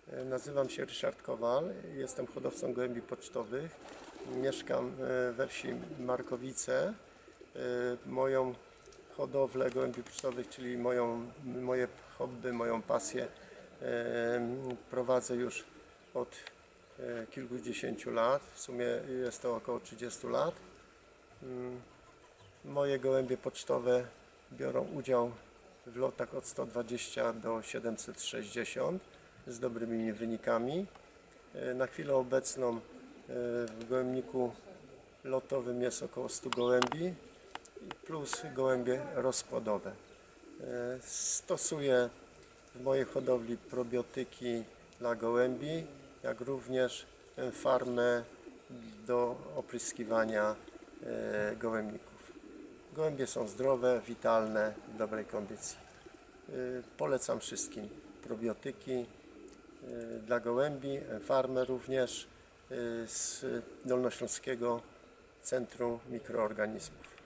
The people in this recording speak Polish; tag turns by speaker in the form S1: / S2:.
S1: Nazywam się Ryszard Kowal, jestem hodowcą gołębi pocztowych. Mieszkam we wsi Markowice. Moją hodowlę gołębi pocztowych, czyli moje hobby, moją pasję prowadzę już od kilkudziesięciu lat. W sumie jest to około 30 lat. Moje gołębie pocztowe biorą udział w lotach od 120 do 760 z dobrymi wynikami. Na chwilę obecną w gołębniku lotowym jest około 100 gołębi plus gołębie rozpłodowe. Stosuję w mojej hodowli probiotyki dla gołębi, jak również farmę do opryskiwania gołębników. Gołębie są zdrowe, witalne, w dobrej kondycji. Polecam wszystkim probiotyki dla gołębi, farmę również z Dolnośląskiego Centrum Mikroorganizmów.